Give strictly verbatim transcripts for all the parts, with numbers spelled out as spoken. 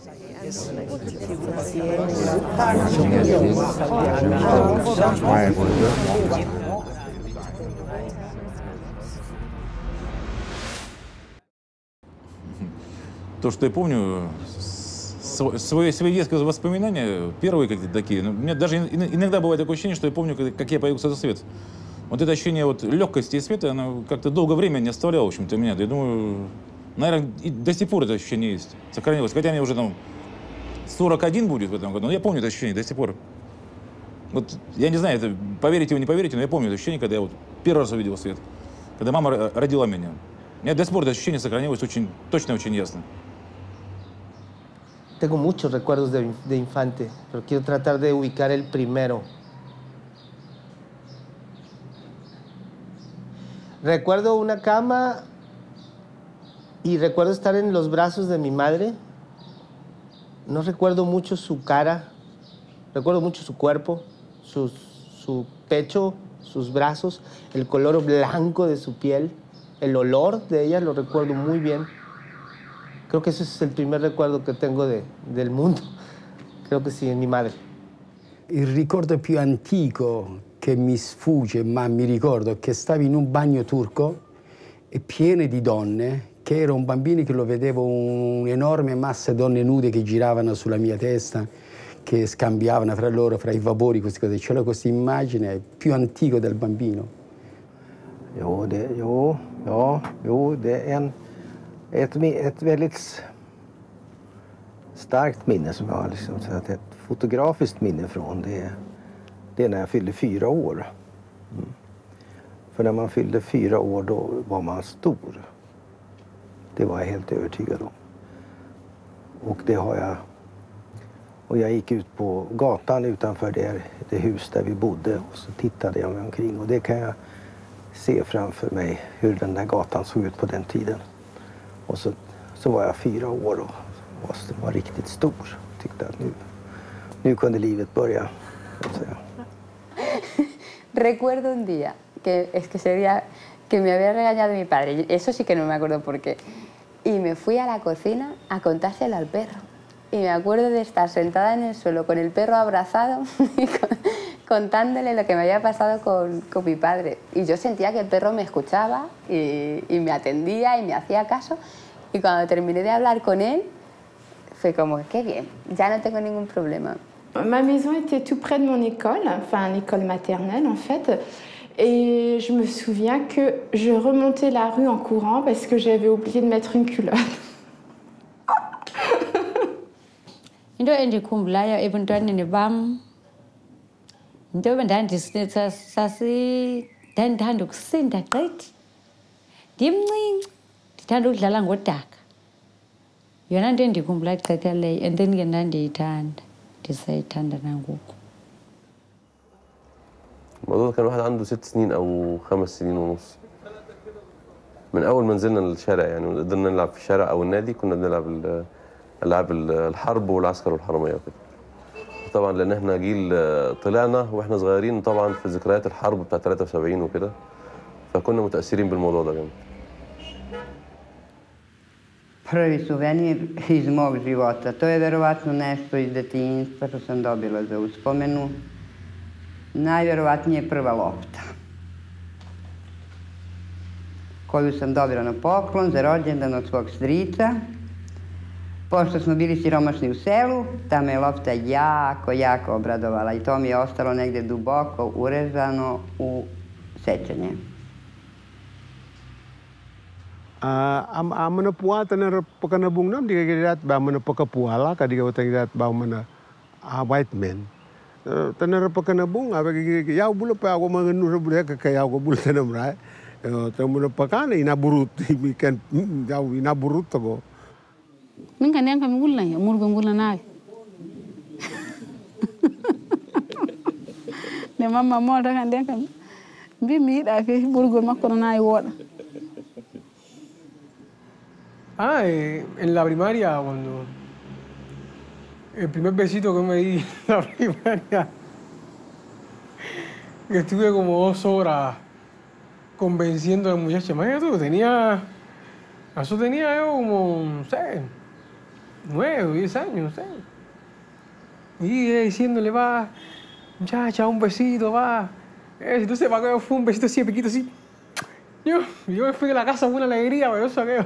То, что я помню, свои, свои детские воспоминания, первые какие-то такие, у меня даже иногда бывает такое ощущение, что я помню, как я появился на свет. Вот это ощущение вот легкости и света, оно как-то долгое время не оставляло, в общем-то, меня. Я думаю, наверное, и до сих пор это ощущение есть, сохранилось. Хотя мне уже там сорок один будет в этом году, но я помню это ощущение до сих пор. Вот я не знаю, это поверите вы, не поверите, но я помню это ощущение, когда я вот первый раз увидел свет, когда мама родила меня. У меня до сих пор это ощущение сохранилось очень точно, очень ясно. Tengo muchos recuerdos de, de infante, pero quiero tratar de ubicar el primero. Recuerdo una cama y recuerdo estar en los brazos de mi madre. No recuerdo mucho su cara, recuerdo mucho su cuerpo, su, su pecho, sus brazos, el color blanco de su piel, el olor de ella lo recuerdo muy bien. Creo que ese es el primer recuerdo che tengo de, del mondo. Creo che sia mia madre. Il ricordo più antico che mi sfugge, ma mi ricordo, è che stavo in un bagno turco e pieno di donne, che ero un bambino che lo vedevo un'enorme massa di donne nude che giravano sulla mia testa, che scambiavano fra loro, fra i vapori, queste cose. C'era questa immagine più antica del bambino. Jo, det, jo, ja, jo, det är en... Ett, ett väldigt starkt minne som jag har liksom, ett fotografiskt minne från det, det är när jag fyllde fyra år. Mm. För när man fyllde fyra år då var man stor. Det var jag helt övertygad om. Och det har jag... Och jag gick ut på gatan utanför det, det hus där vi bodde och så tittade jag mig omkring. Och det kan jag se framför mig hur den där gatan såg ut på den tiden. Och så, så var jag fyra år och var, var riktigt stor. Tyckte att nu, nu kunde livet börja. Recuerdo un día, que es que ese día que me había regañado mi padre, eso sí que no me acuerdo por qué, y me fui a la cocina a contárselo al perro. Y me acuerdo de estar sentada en el suelo con el perro abrazado y con, contándole lo que me había pasado con, con mi padre. Y yo sentía que el perro me escuchaba y, y me atendía y me hacía caso. Y cuando terminé de hablar con él, fue como, qué bien, ya no tengo ningún problema. Ma maison était tout près de mon école, enfin l'école maternelle en fait. Et je me souviens que je remontais la rue en courant parce que j'avais oublié de mettre une culotte. Into endikhumbulayo ebuntwaneni bam, into ndandisasi ndandithanda ukusinda gqithi, ndimncinci ndithanda ukudlala ngodaka. Yona nto endikhumbula ixesha leyo and then ke ndandiyithanda ndisayithanda nangoku. الموضوع كان واحد عنده ست سنين أو خمس سنين ونص. من أول ما نزلنا الشارع يعني قدرنا نلعب في الشارع أو النادي كنا بنلعب ألعاب الحرب والعسكر والحرامية وكده. طبعا لأن احنا جيل طلعنا واحنا صغيرين طبعا في ذكريات الحرب بتاع ثلاثة وسبعين وكده. فكنا متأثرين بالموضوع ده جامد. Prvi suvenir iz mog života. To je verovatno nešto iz detinjstva što sam dobila za uspomenu. Najverovatnije prva lopta koju sam dobila na poklon za rođendan od svog strica. Pošto smo bili siromašni u selu, ta me lopta jako, jako obradovala i to mi je ostalo negde duboko urezano u sećanje. Am amana puata na pakanabung nam diga gidat ba mana pakapuala ka diga utang gidat ba mana a white man. Tanar pakanabung aba gi yaw bula pa ako manganu sa bula ka kayaw ko bula tanam ra. Tamuna pakana inaburut ikan yaw inaburut ko. Min kan yan kam gulla ya murgo gulla naay ne mamma mo da kan den kam bi mi da fe burgo makko naay woda. Ah, eh, en la primaria cuando el primer besito que me di en la primaria que estuve como dos horas convenciendo a la muchacha, imagínate tú, tenía eso tenía yo como, no sé, nueve, diez años, ¿sí? Y eh, diciéndole, va, muchacha, un besito, va. Eh, entonces, va, fue un besito así, piquito así. Yo, yo me fui de la casa con una alegría, pero yo saqué.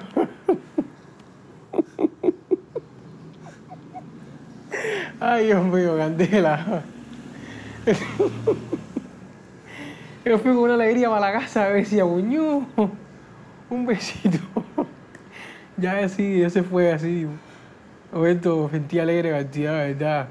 Ay, Dios mío, Candela. Yo fui con una alegría para la casa, decía, buño, un besito. Ya así, ese fue así. Un momento, sentí alegre cantidad, ¿verdad?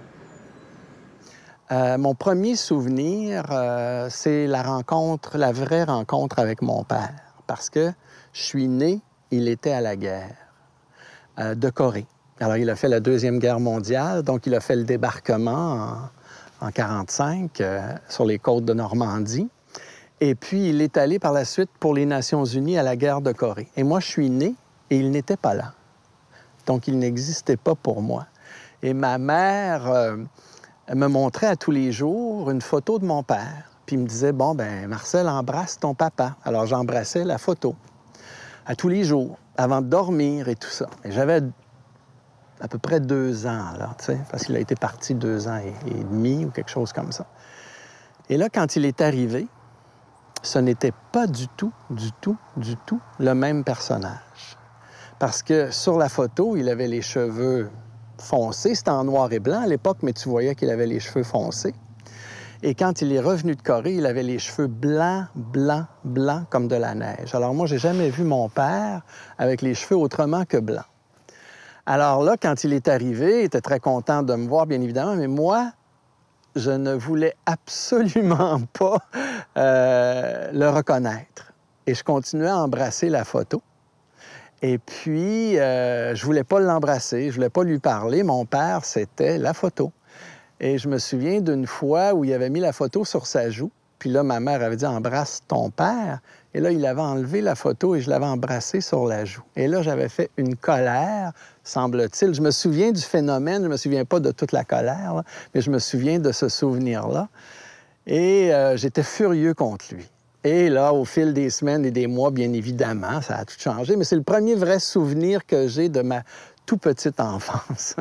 Euh, mon premier souvenir, euh, c'est la rencontre, la vraie rencontre avec mon père. Parce que je suis né, il était à la guerre euh, de Corée. Alors, il a fait la Deuxième Guerre mondiale, donc il a fait le débarquement en, en quarante-cinq euh, sur les côtes de Normandie. Et puis, il est allé par la suite pour les Nations unies à la guerre de Corée. Et moi, je suis né et il n'était pas là. Donc, il n'existait pas pour moi. Et ma mère euh, me montrait à tous les jours une photo de mon père. Puis il me disait, bon, ben Marcel, embrasse ton papa. Alors, j'embrassais la photo à tous les jours, avant de dormir et tout ça. Et j'avais à peu près deux ans, là, tu sais, parce qu'il a été parti deux ans et, et demi ou quelque chose comme ça. Et là, quand il est arrivé, ce n'était pas du tout, du tout, du tout le même personnage. Parce que sur la photo, il avait les cheveux foncés. C'était en noir et blanc à l'époque, mais tu voyais qu'il avait les cheveux foncés. Et quand il est revenu de Corée, il avait les cheveux blancs, blancs, blancs comme de la neige. Alors moi, j'ai jamais vu mon père avec les cheveux autrement que blancs. Alors là, quand il est arrivé, il était très content de me voir, bien évidemment, mais moi, je ne voulais absolument pas euh, le reconnaître. Et je continuais à embrasser la photo. Et puis, euh, je voulais pas l'embrasser, je voulais pas lui parler. Mon père, c'était la photo. Et je me souviens d'une fois où il avait mis la photo sur sa joue. Puis là, ma mère avait dit « Embrasse ton père ». Et là, il avait enlevé la photo et je l'avais embrassé sur la joue. Et là, j'avais fait une colère, semble-t-il. Je me souviens du phénomène, je ne me souviens pas de toute la colère, là, mais je me souviens de ce souvenir-là. Et euh, j'étais furieux contre lui. Et là, au fil des semaines et des mois, bien évidemment, ça a tout changé. Mais c'est le premier vrai souvenir que j'ai de ma tout petite enfance.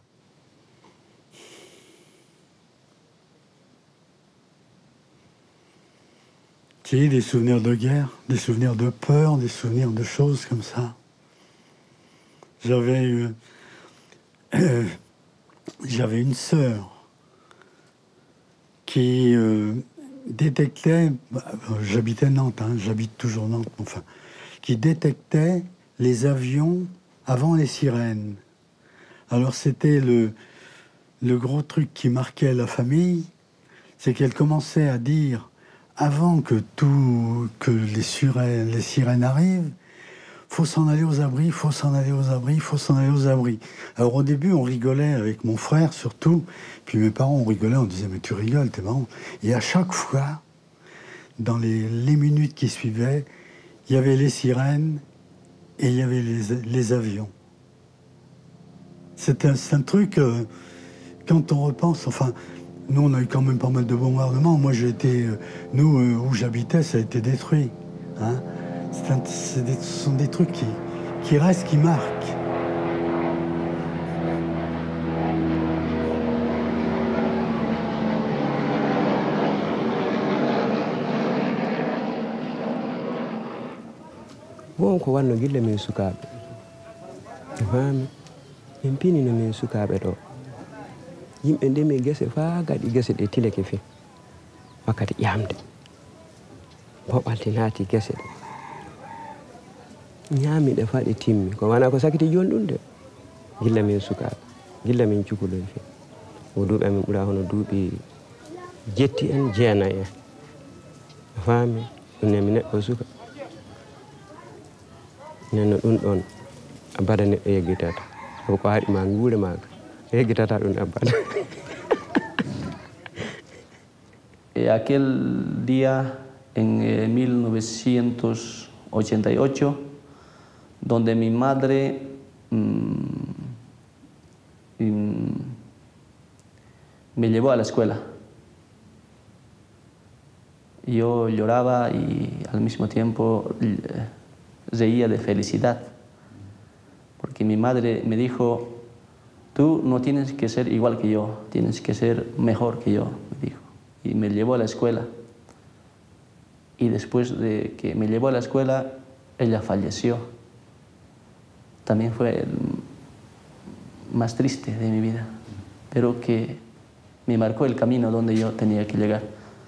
J'ai des souvenirs de guerre, des souvenirs de peur, des souvenirs de choses comme ça. J'avais euh, euh, j'avais une sœur qui euh, détectait, bah, j'habitais Nantes, hein, j'habite toujours Nantes, enfin, qui détectait les avions avant les sirènes. Alors c'était le, le gros truc qui marquait la famille, c'est qu'elle commençait à dire avant que tout, que les sirènes, les sirènes arrivent, faut s'en aller aux abris, faut s'en aller aux abris, faut s'en aller aux abris. Alors au début, on rigolait avec mon frère surtout, puis mes parents, on rigolait, on disait mais tu rigoles, t'es marrant. Et à chaque fois, dans les, les minutes qui suivaient, il y avait les sirènes et il y avait les, les avions. C'est un, un truc, euh, quand on repense, enfin, nous, on a eu quand même pas mal de bombardements. Moi, j'ai été... Euh, nous, euh, où j'habitais, ça a été détruit. Hein. Un, des, ce sont des trucs qui, qui restent, qui marquent. wonko wanno gille min sukaaɓe e faami min pinino min sukaaɓe ɗo yimɓe ndemi gese faa gaɗi gese ɗe tileke fe wakkati ƴamde boɓalti naati gese ɗe ñaamiɗe faa ɗe timmi ko wana ko sakiti joni ɗum de gilla min sukaaɓe gilla min cukuloy fe o duuɓi amin ɓura hono duuɓi jetti en jeenayi en a faami ɗum nemi neɗɗo suka nenno ɗum ɗon a mbaɗa neɗɗo yeggitata ko ko haɗima nguure maga yeggitata ɗum abbata. Aquel día en eh, mil novecientos ochenta y ocho, donde mi madre mmm, mmm, me llevó a la escuela. Yo lloraba y al mismo tiempo reía de felicidad, porque mi madre me dijo, tú no tienes que ser igual que yo, tienes que ser mejor que yo, me dijo. Y me llevó a la escuela. Y después de que me llevó a la escuela, ella falleció. También fue el más triste de mi vida, pero que me marcó el camino donde yo tenía que llegar.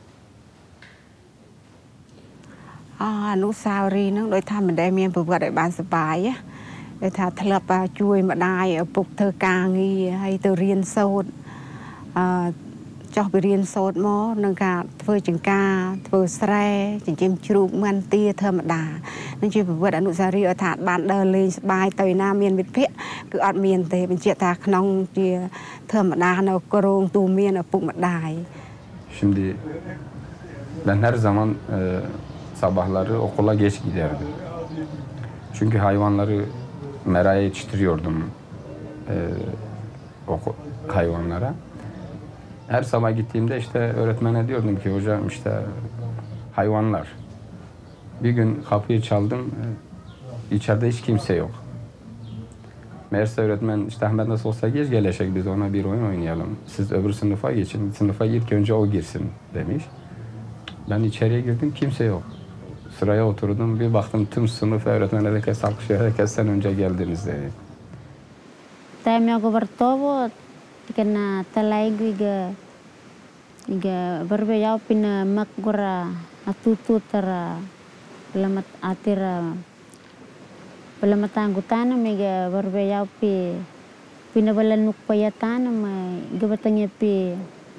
អនុស្សាវរីយ៍ហ្នឹងដូចថាមិនដែលមានប្រវត្តិឲ្យបានសប្បាយដូចថាធ្លាប់ជួយម្ដាយឪពុកធ្វើការងារហើយទៅរៀនសូត្រអឺចុះไปរៀនសូត្រមកនឹងការធ្វើចង្ការធ្វើស្រែចិញ្ចឹមជ្រូកមាន់ទាធម្មតានឹងជាប្រវត្តិអនុស្សាវរីយ៍ឲ្យថាបានដើរលេងសប្បាយទៅណាមានមិត្តភក្តិគឺអត់មានទេបញ្ជាក់ថាក្នុងជាធម្មតានៅក្រងទូមានឪពុកម្ដាយ Şimdi ben her zaman e, sabahları okula geç giderdim. Çünkü hayvanları meraya yetiştiriyordum e, oku, hayvanlara. Her sabah gittiğimde işte öğretmene diyordum ki hocam işte hayvanlar. Bir gün kapıyı çaldım, e, içeride hiç kimse yok. Meğerse öğretmen işte Ahmet nasıl olsa geç gelecek biz ona bir oyun oynayalım. Siz öbür sınıfa geçin, sınıfa ilk önce o girsin demiş. Ben içeriye girdim kimse yok. Sıraya oturdum bir baktım tüm sınıf öğretmen herkes alkışlıyor herkesten önce geldiniz dedi. Tem yang bertobo kena talai giga giga berbeda pina makgura atutu tera pelamat atira pelamatan gutana mega berbeda pi pina balanuk payatana ma gabatanya pi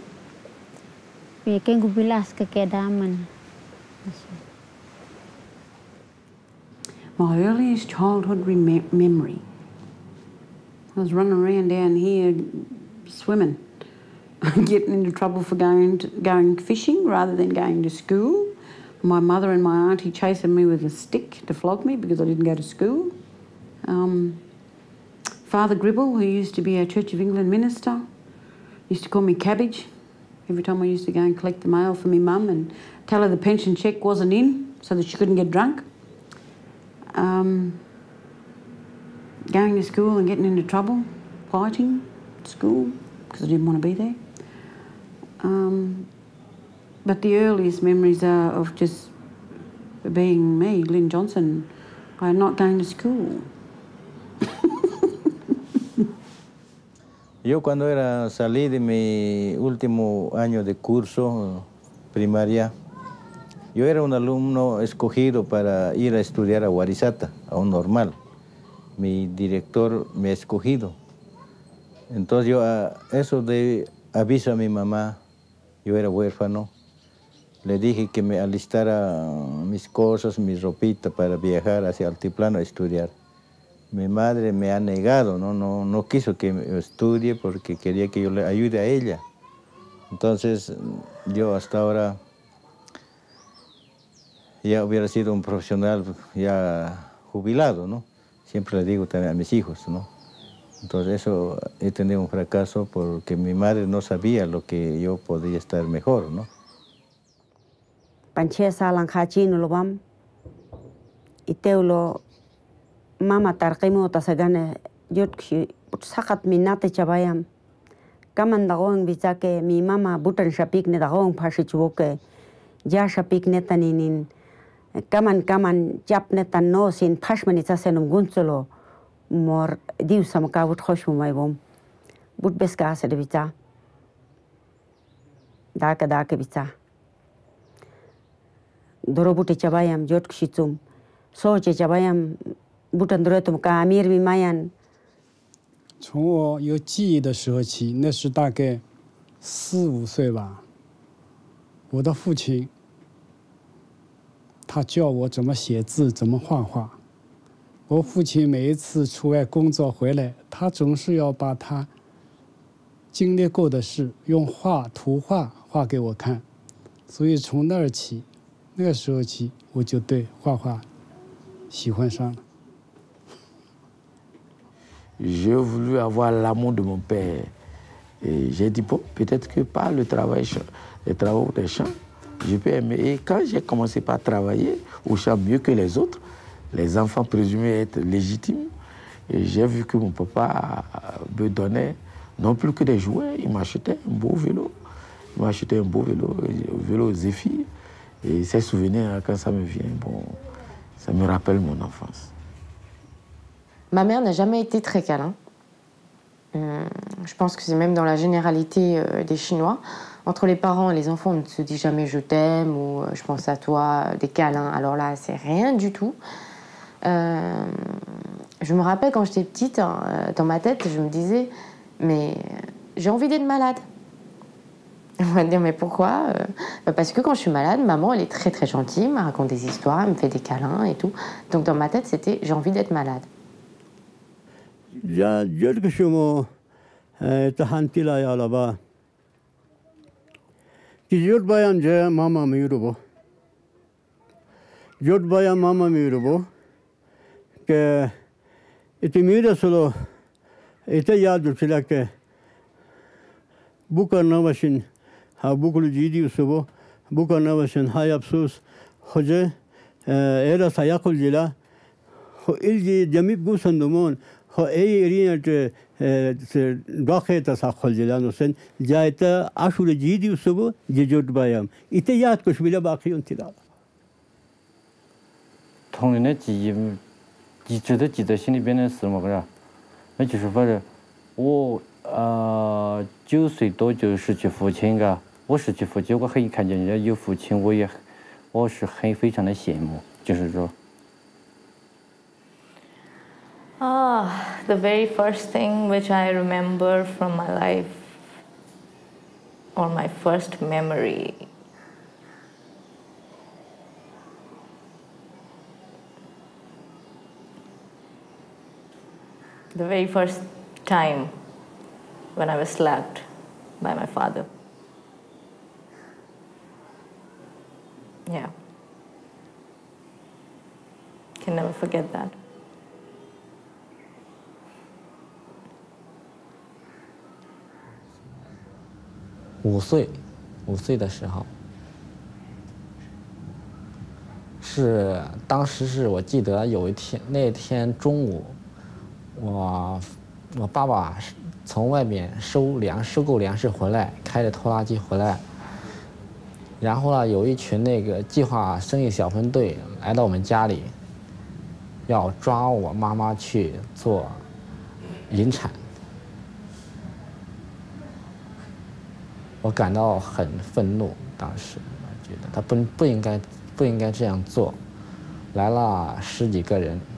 pi kengu bilas kekedaman. My earliest childhood rem memory. I was running around down here swimming, getting into trouble for going to, going fishing rather than going to school. My mother and my auntie chasing me with a stick to flog me because I didn't go to school. Um, Father Gribble, who used to be our Church of England minister, used to call me Cabbage every time I used to go and collect the mail for my mum and tell her the pension cheque wasn't in so that she couldn't get drunk. Um, going to school and getting into trouble, fighting at school because I didn't want to be there. Um, but the earliest memories are of just being me, Lynn Johnson, and not going to school. Yo cuando era salí de mi último año de curso primaria, yo era un alumno escogido para ir a estudiar a Warisata, a un normal. Mi director me ha escogido. Entonces yo a eso de aviso a mi mamá, yo era huérfano, le dije que me alistara mis cosas, mi ropita para viajar hacia Altiplano a estudiar. Mi madre me ha negado, no, no, no quiso que estudie porque quería que yo le ayude a ella. Entonces yo hasta ahora ya hubiera sido un profesional ya jubilado, ¿no? Siempre le digo también a mis hijos, ¿no? Entonces eso he tenido un fracaso porque mi madre no sabía lo que yo podía estar mejor, ¿no? Panchesa langkachino lo bam. Iteulo mama tarqimo tasagane yotki sakat minate chabayam. Kaman dagong bichake mi mama butan shapik ne dagong pashichuke. Ya shapik netaninin. Kaman kaman jap netan no sin pashmanita senum gunsolo. Mor diu samaka but khosh mumay bom. But beska ase de bicha. Daka daka bicha. Dorobute chabayam jot kshitum. Soche chabayam butan dorotum ka amir mi mayan. 从我有记忆的时候起，那是大概四五岁吧。我的父亲，他教我怎么写字，怎么画画。我父亲每一次出外工作回来，他总是要把他经历过的事用画、图画画给我看。所以从那儿起，那个时候起，我就对画画喜欢上了。 J'ai voulu avoir l'amour de mon père. Et j'ai dit, bon, peut-être que par le travail, les travaux des champs, je peux aimer. Et quand j'ai commencé par travailler au champ mieux que les autres, les enfants présumés être légitimes, Et j'ai vu que mon papa me donnait non plus que des jouets, il m'achetait un beau vélo. Il m'achetait un beau vélo, un vélo Zéphyr. Et ces souvenirs, quand ça me vient, bon, ça me rappelle mon enfance. Ma mère n'a jamais été très câlin. Hum, je pense que c'est même dans la généralité euh, des Chinois. Entre les parents et les enfants, on ne se dit jamais « je t'aime » ou euh, « je pense à toi », des câlins. Alors là, c'est rien du tout. Euh, je me rappelle quand j'étais petite, hein, dans ma tête, je me disais « mais j'ai envie d'être malade ». On va me dire « mais pourquoi ?» Parce que quand je suis malade, maman, elle est très très gentille, elle me raconte des histoires, elle me fait des câlins et tout. Donc dans ma tête, c'était « j'ai envie d'être malade ». Ja, jölke shumo tahantila ya laba. Ki jot bayan je mama mirubo. Jot bayan mama mirubo. Ke iti mira solo ite yad utila ke buka nawashin ha bukulu jidi usubo buka nawashin hayapsus hoje era sayakul jila ho ilji jamib gusandumon ho ei rinat داخل تساخل جلانو سن جایتا آشول جیدی وسبو ججود بایم ایت یاد کش بلا باقی انتلا 童年的记忆，一直都记在心里边的是么个呀？那就是反正我呃九岁多就失去父亲嘎，我失去父亲，我很看见人家有父亲，我也我是很非常的羡慕，就是说。 Ah, the very first thing which I remember from my life, or my first memory, the very first time when I was slapped by my father. Yeah. Can never forget that. 五岁，五岁的时候，是当时是我记得有一天，那天中午，我我爸爸从外面收粮收购粮食回来，开着拖拉机回来，然后呢，有一群那个计划生育小分队来到我们家里，要抓我妈妈去做引产。 我感到很愤怒，当时我觉得他不不应该不应该这样做，来了十几个人，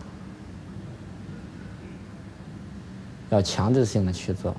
要强制性的去做。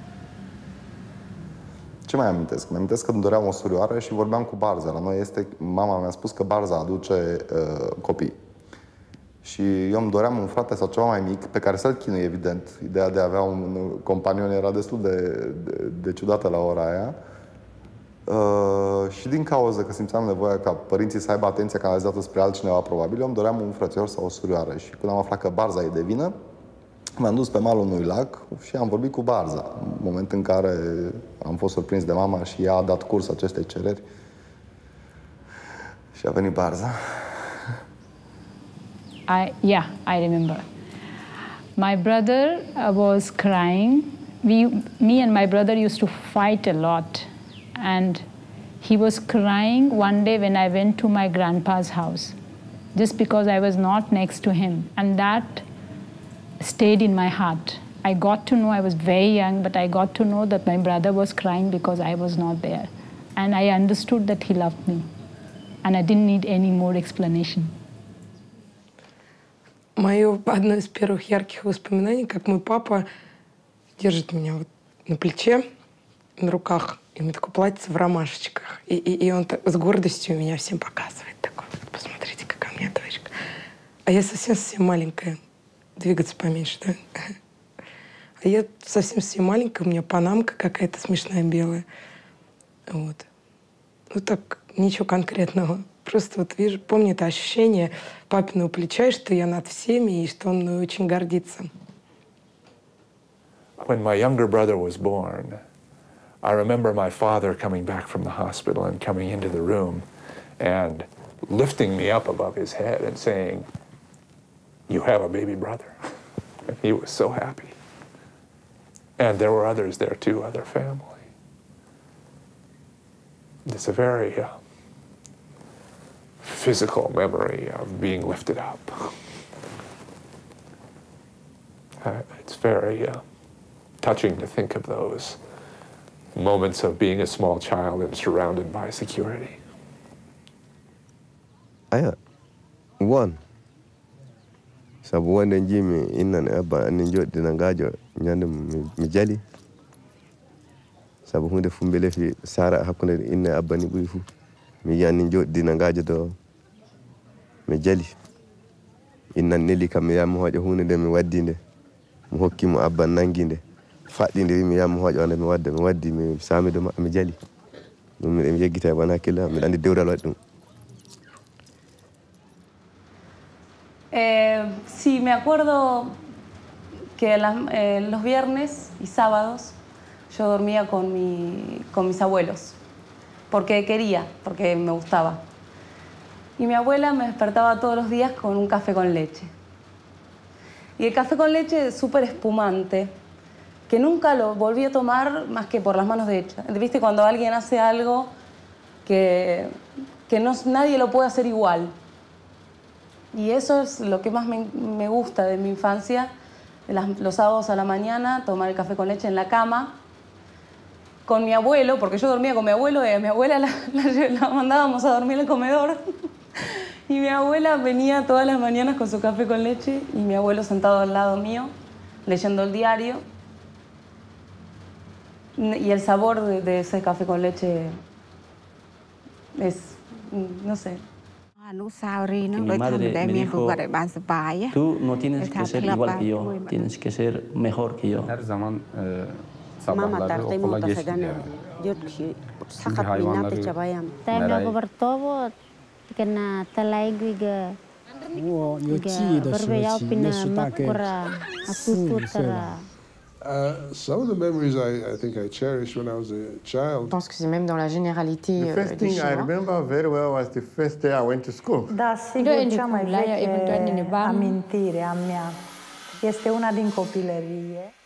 Ce mai amintesc? Mă amintesc că îmi doream o surioară și vorbeam cu Barza. La noi este, mama mi-a spus că Barza aduce uh, copii. Și eu îmi doream un frate sau ceva mai mic, pe care să-l chinui, evident. Ideea de a avea un companion era destul de, de, de ciudată la ora aia. Uh, și din cauza că simțeam nevoia ca părinții să aibă atenția canalizată spre altcineva, probabil, eu îmi doream un frățior sau o surioară. Și când am aflat că Barza e de vină, m-am dus pe malul unui lac și am vorbit cu Barza. În momentul în care am fost surprins de mama și ea a dat curs acestei cereri. Și a venit Barza. I, yeah, I remember. My brother uh, was crying. We, me and my brother used to fight a lot. And he was crying one day when I went to my grandpa's house, just because I was not next to him. And that stayed in my heart. I got to know, I was very young, but I got to know that my brother was crying because I was not there. And I understood that he loved me. And I didn't need any more explanation. Мое одно из первых ярких воспоминаний, как мой папа держит меня вот на плече, на руках, и у меня такое платьице в ромашечках. И, и, и он так, с гордостью меня всем показывает. Такой, посмотрите, какая у меня дочка. А я совсем-совсем маленькая. Двигаться поменьше, да? А я совсем-совсем маленькая, у меня панамка какая-то смешная белая. Вот. Ну так, ничего конкретного. Просто вот вижу, помню это ощущение папиного плеча, что я над всеми, и что он мной очень гордится. When my younger brother was born, I remember my father coming back from the hospital and coming into the room and lifting me up above his head and saying, "You have a baby brother." And he was so happy. And there were others there too, other family. It's a very uh, physical memory of being lifted up. Uh, it's very uh, touching to think of those moments of being a small child and surrounded by security. Aya, one. Sabu wanda jimi inna ne abba anin joddi nangajo nyande mi jali. Sabu hunde fumbele fi sara hakkunde inna abba ni buri fu. Mi yani joddi nangajo do mi jali. Inna neli kam mi yam hoje hunde de mi waddinde. Mi hokki mo abba nanginde. Faddinde mi yam hoje on mi wadde mi waddi mi sami do mi jali. Dum mi yeggita bana kila mi andi dewdal waddum. Eh, sí, me acuerdo que las, eh, los viernes y sábados yo dormía con, mi, con mis abuelos, porque quería, porque me gustaba. Y mi abuela me despertaba todos los días con un café con leche. Y el café con leche es súper espumante, que nunca lo volví a tomar más que por las manos de ella. ¿Viste? Cuando alguien hace algo que, que no, nadie lo puede hacer igual. Y eso es lo que más me, me gusta de mi infancia, las, los sábados a la mañana, tomar el café con leche en la cama, con mi abuelo, porque yo dormía con mi abuelo y a mi abuela la, la, la mandábamos a dormir en el comedor. Y mi abuela venía todas las mañanas con su café con leche y mi abuelo sentado al lado mío, leyendo el diario. Y el sabor de, de ese café con leche es, no sé. Que mi madre me dijo, tú no tienes que ser igual que yo, tienes que ser mejor que yo. Her zaman e, sabahları okula geç giderdi. Çünkü hayvanları merak 我有记忆的时候起，那时大概四五岁了。 Uh, some of the memories I, I think I cherished when I was a child. Je pense que c'est même dans la généralité The first des thing I Chinois. remember very well was the first day I went to school. Da, sigur, cea mai veche amintire a mea este una din copilărie.